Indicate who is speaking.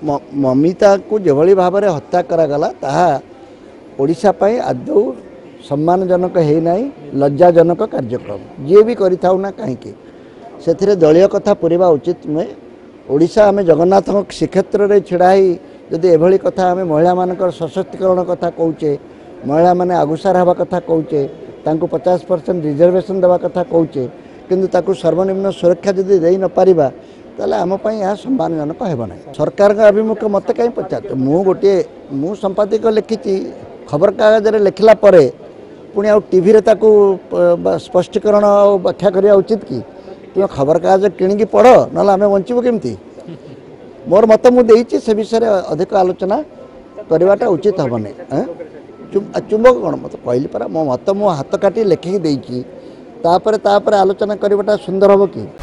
Speaker 1: ममिता को जो भाव में हत्या करागला ताहा ओडिशा पई आदौ सम्मानजनक है नहीं, लज्जाजनक कार्यक्रम जी भी करिथाउ ना कहीं से दलीय कथा पूरवा उचित नुहे। ओडिशा आम जगन्नाथ श्रीक्षेत्र में छिड़ाई जदि एभली कथा आम महिला मान सशक्तिकरण कथा कौचे, महिला माने आगुसार हवा कथा कौचे, 50% रिजर्वेशन देवा कथा कौचे, किंतु ताकू सर्वनिम्न सुरक्षा जदि दे न पारिबा ताले आम पई यह सम्मानजनक हेब ना। सरकार का अभिमुख मत कहीं पचार मु संपादक लिखी खबर कागज लिखला परे पुणी आ टीवी स्पष्टीकरण व्याख्या करने उचित कि तुम खबर कागज किणिकी पढ़ ना आम बचबू केमती। मोर मत मुझे से विषय अधिक आलोचना करवाटा उचित हम नहीं। चुंबक कौन मत कहली परा मो मत मो हाथ काटी लिखिकी तापर आलोचना करवाटा सुंदर हम कि।